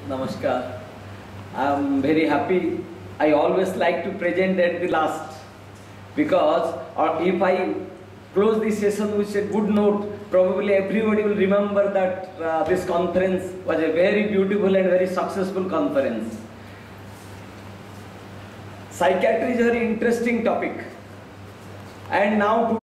Namaskar. I'm very happy. I always like to present at the last because or if I close this session with a good note, probably everybody will remember that this conference was a very beautiful and very successful conference. Psychiatry is a very interesting topic, and now